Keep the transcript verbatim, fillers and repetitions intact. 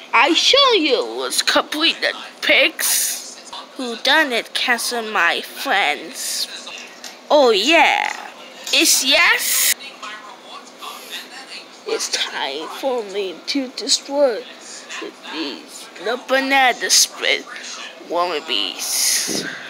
I show you was completed, pigs. Who done it? Cancel my friends. Oh yeah, it's yes. It's time for me to destroy these the banana split wannabes.